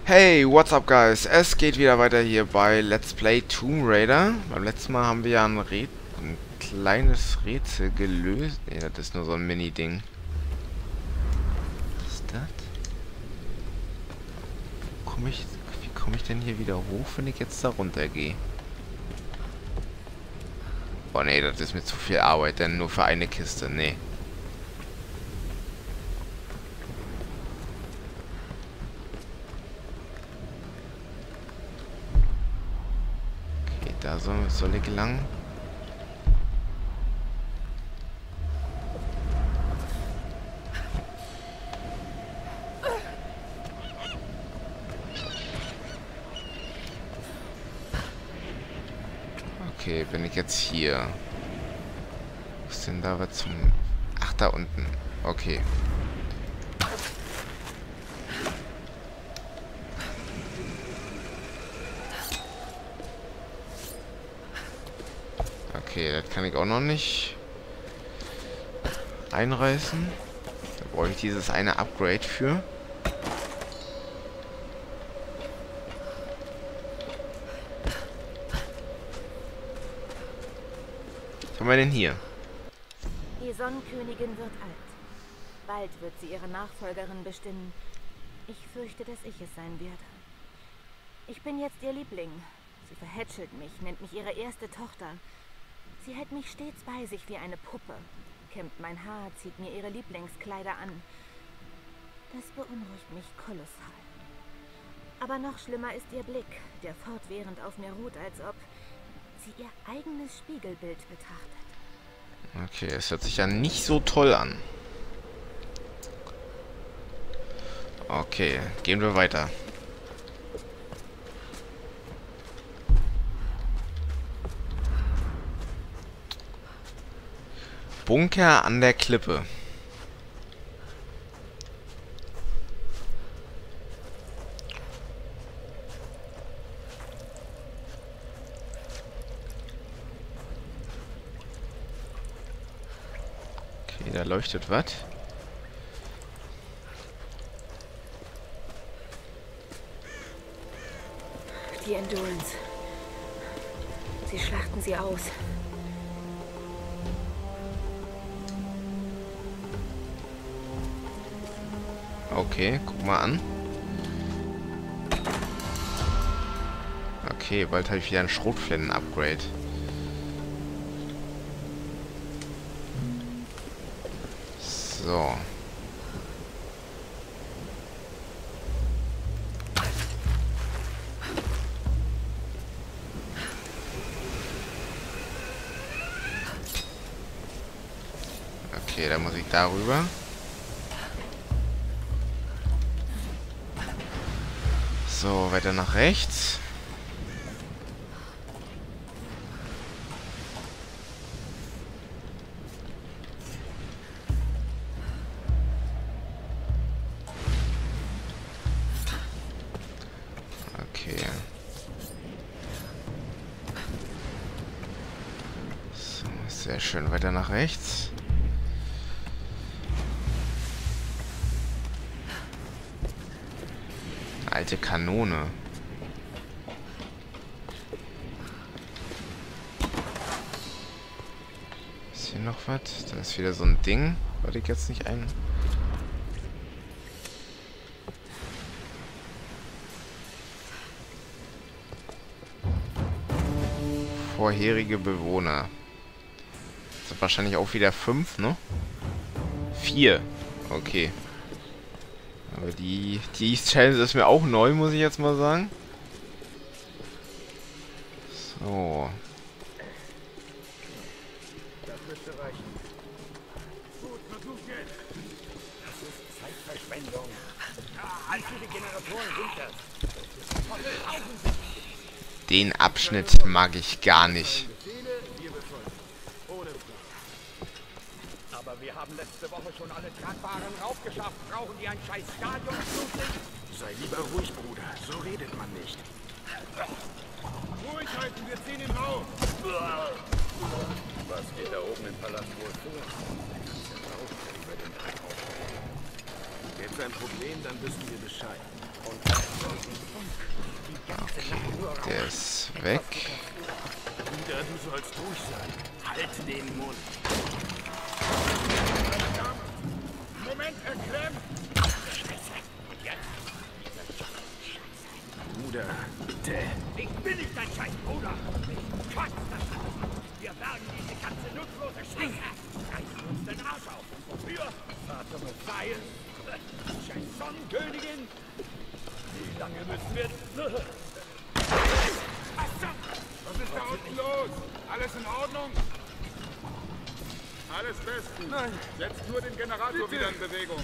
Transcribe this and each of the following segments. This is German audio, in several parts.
Hey, what's up guys? Es geht wieder weiter hier bei Let's Play Tomb Raider. Beim letzten Mal haben wir ja ein kleines Rätsel gelöst. Ne, das ist nur so ein Mini-Ding. Was ist das? Wie komme ich denn hier wieder hoch, wenn ich jetzt da runter gehe? Oh ne, das ist mir zu viel Arbeit, denn nur für eine Kiste. Nee. Da soll ich lang. Okay, bin ich jetzt hier. Wo ist denn da was zum... Ach, da unten. Okay. Okay, das kann ich auch noch nicht einreißen. Da brauche ich dieses eine Upgrade für. Was haben wir denn hier? Die Sonnenkönigin wird alt. Bald wird sie ihre Nachfolgerin bestimmen. Ich fürchte, dass ich es sein werde. Ich bin jetzt ihr Liebling. Sie verhätschelt mich, nennt mich ihre erste Tochter. Sie hält mich stets bei sich wie eine Puppe, kämmt mein Haar, zieht mir ihre Lieblingskleider an. Das beunruhigt mich kolossal. Aber noch schlimmer ist ihr Blick, der fortwährend auf mir ruht, als ob sie ihr eigenes Spiegelbild betrachtet. Okay, es hört sich ja nicht so toll an. Okay, gehen wir weiter. Bunker an der Klippe. Okay, da leuchtet was. Die Endurance. Sie schlachten sie aus. Okay, guck mal an. Okay, bald habe ich wieder ein Schrotflinten-Upgrade. So. Okay, dann muss ich darüber. So, weiter nach rechts. Okay. So, sehr schön. Weiter nach rechts. Alte Kanone. Ist hier noch was? Da ist wieder so ein Ding, was ich jetzt nicht ein... Vorherige Bewohner. Das sind wahrscheinlich auch wieder 5, ne? 4. Okay. Aber die Challenge ist mir auch neu, muss ich jetzt mal sagen. So. Das müsste reichen. Gut, versucht jetzt. Das ist Zeitverschwendung. Ja, viele Generatoren sind das. Den Abschnitt mag ich gar nicht. Aber wir haben letzte Woche schon alle Tragbaren raufgeschafft. Brauchen die ein scheiß Stadion? Sei lieber ruhig, Bruder. So redet man nicht. Ruhig halten, wir ziehen ihn rauf. Was geht da oben im Palast wohl vor? Gibt's ein Problem, dann wissen wir Bescheid. Und sollten Alles weg. Bruder, du sollst ruhig sein. Halt den Mund. Moment, erklemmt! Scheiße. Und jetzt? Bruder, bitte. Ich bin nicht dein scheiß Bruder. Ich kotze das an. Wir bergen diese ganze nutzlose Scheiße. Reißen uns den Arsch auf. Und wofür? Vater Messias. Scheiß Sonnenkönigin. Wie lange müssen wir... Was ist da unten los? Alles in Ordnung? Alles bestens. Nein. Setzt nur den Generator wieder in Bewegung.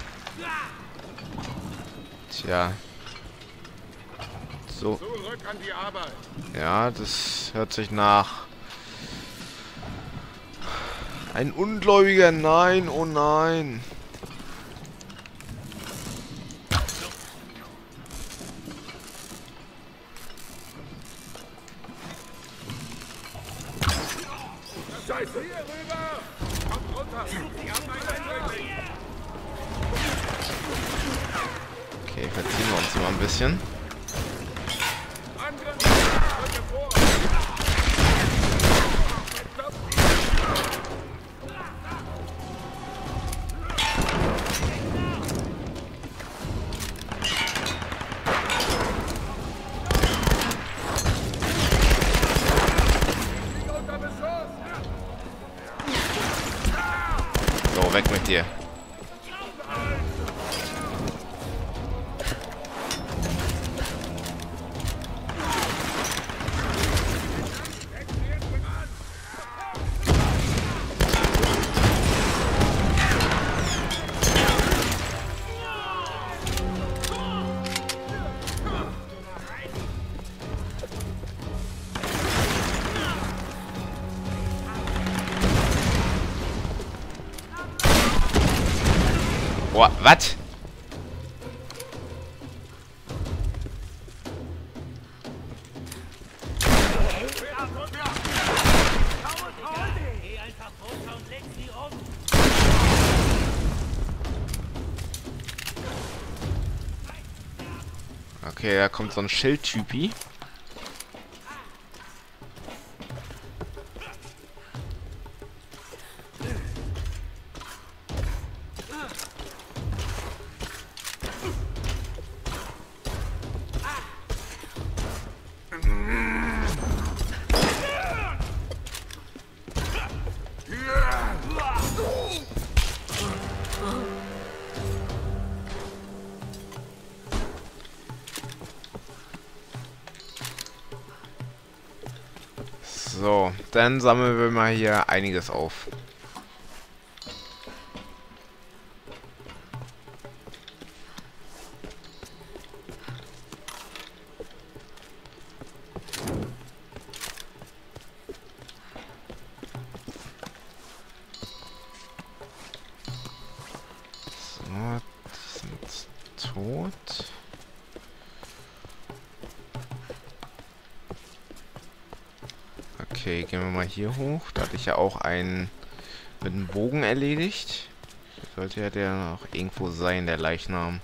Tja. So. Zurück an die Arbeit. Ja, das hört sich nach... Ein Ungläubiger, nein, oh nein. Scheiße. Hier rüber. Kommt runter. Die haben einen Eindringling. Okay, verziehen wir uns mal ein bisschen. Angriff. Rücke vor. So, weg mit dir. Boah, was? Okay, da kommt so ein Schildtypi. So, dann sammeln wir mal hier einiges auf. So, die sind tot. Okay, gehen wir mal hier hoch. Da hatte ich ja auch einen mit einem Bogen erledigt. Sollte ja der noch irgendwo sein, der Leichnam.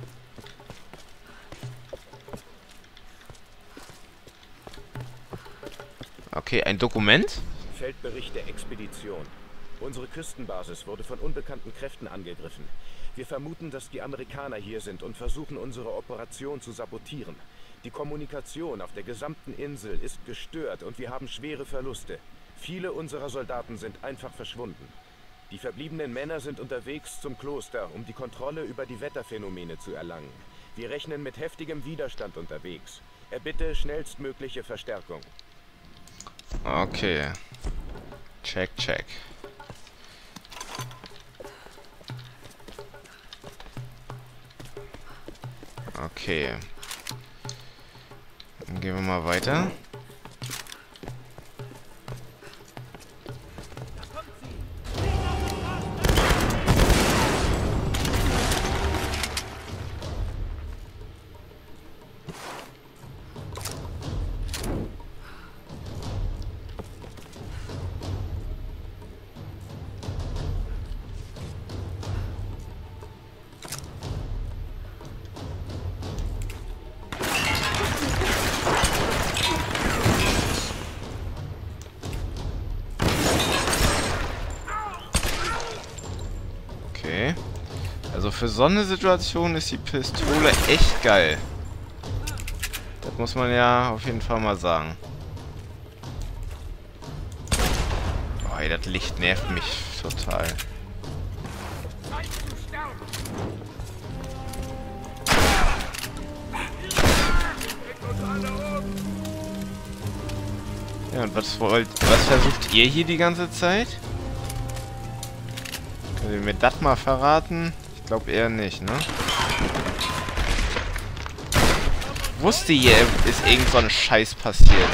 Okay, ein Dokument. Feldbericht der Expedition. Unsere Küstenbasis wurde von unbekannten Kräften angegriffen. Wir vermuten, dass die Amerikaner hier sind und versuchen, unsere Operation zu sabotieren. Die Kommunikation auf der gesamten Insel ist gestört und wir haben schwere Verluste. Viele unserer Soldaten sind einfach verschwunden. Die verbliebenen Männer sind unterwegs zum Kloster, um die Kontrolle über die Wetterphänomene zu erlangen. Wir rechnen mit heftigem Widerstand unterwegs. Erbitte schnellstmögliche Verstärkung. Okay. Check, check. Okay. Dann gehen wir mal weiter. für so eine Situation ist die Pistole echt geil. Das muss man ja auf jeden Fall mal sagen. Oh, ey, das Licht nervt mich total. Ja, und was versucht ihr hier die ganze Zeit? Könnt ihr mir das mal verraten? Ich glaube eher nicht, ne? Wusste hier, ist irgend so ein Scheiß passiert.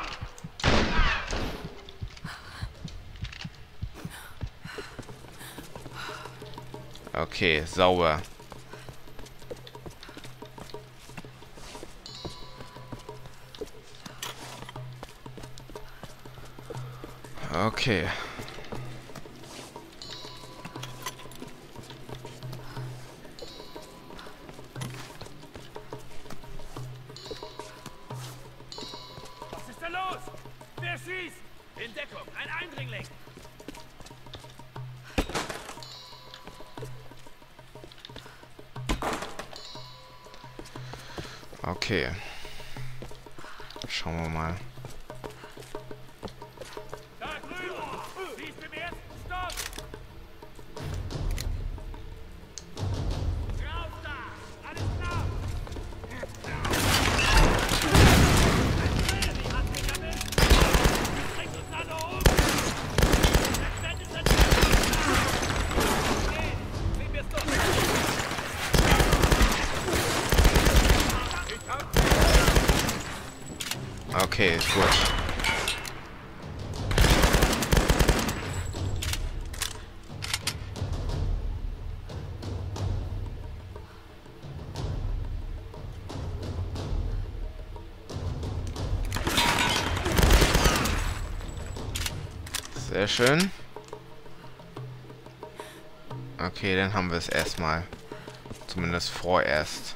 Okay, sauber. Okay. Was ist denn los? Wer schießt? In Deckung, ein Eindringling. Okay. Schauen wir mal. Da drüben! Schießt im ersten Stock! Raus da! Alles klar! Die hat mich erwischt! Bringt uns alle um! Der Stand ist an der Okay, nehmen wir es doch! Okay, gut. Sehr schön. Okay, dann haben wir es erstmal. Zumindest vorerst.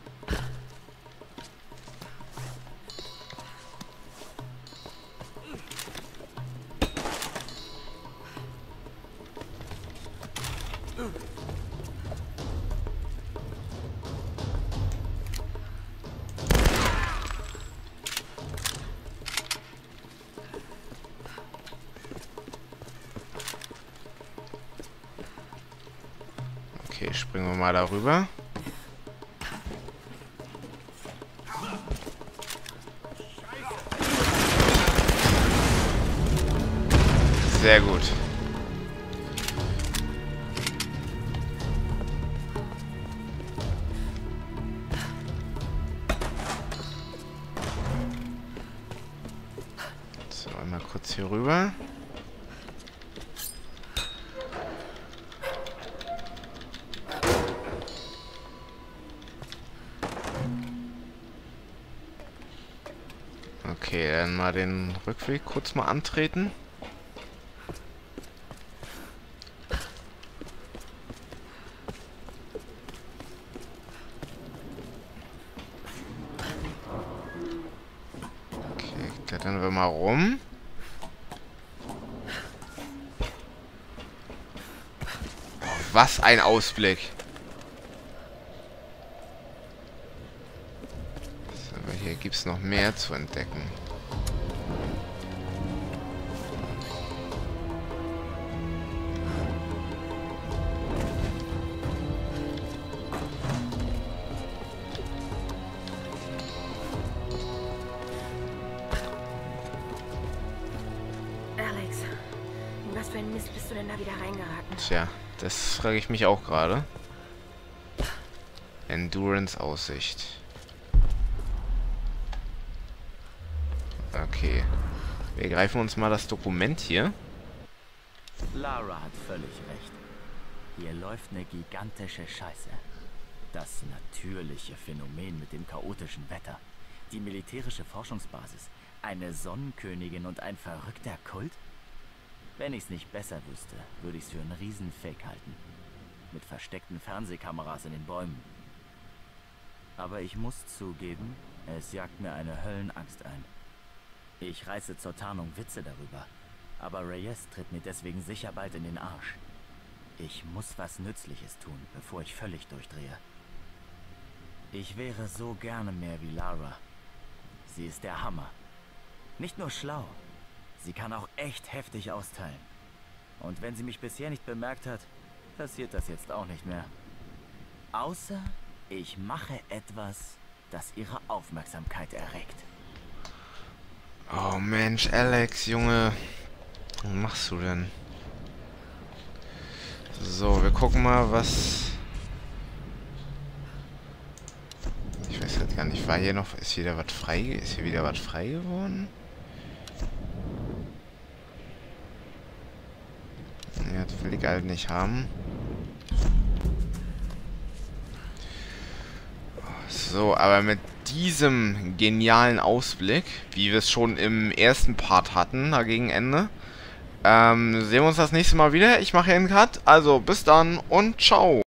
Okay, springen wir mal darüber. Sehr gut. So, einmal kurz hier rüber. Okay, dann mal den Rückweg kurz mal antreten. Okay, klettern wir mal rum. Oh, was ein Ausblick. Hier gibt es noch mehr zu entdecken. Alex, in was für ein Mist bist du denn da wieder reingeraten? Tja, das frage ich mich auch gerade. Endurance-Aussicht. Okay. Wir greifen uns mal das Dokument hier. Lara hat völlig recht. Hier läuft eine gigantische Scheiße. Das natürliche Phänomen mit dem chaotischen Wetter. Die militärische Forschungsbasis. Eine Sonnenkönigin und ein verrückter Kult? Wenn ich's nicht besser wüsste, würde ich's für einen Riesenfake halten. Mit versteckten Fernsehkameras in den Bäumen. Aber ich muss zugeben, es jagt mir eine Höllenangst ein. Ich reiße zur Tarnung Witze darüber, aber Reyes tritt mir deswegen sicher bald in den Arsch. Ich muss was Nützliches tun, bevor ich völlig durchdrehe. Ich wäre so gerne mehr wie Lara. Sie ist der Hammer. Nicht nur schlau, sie kann auch echt heftig austeilen. Und wenn sie mich bisher nicht bemerkt hat, passiert das jetzt auch nicht mehr. Außer ich mache etwas, das ihre Aufmerksamkeit erregt. Oh Mensch, Alex, Junge. Was machst du denn? So, wir gucken mal, was... Ich weiß halt gar nicht, war hier noch... Ist hier wieder was frei geworden? Ja, das will ich halt nicht haben. So, aber mit diesem genialen Ausblick, wie wir es schon im ersten Part hatten, da gegen Ende, sehen wir uns das nächste Mal wieder. Ich mache hier einen Cut, also bis dann und ciao.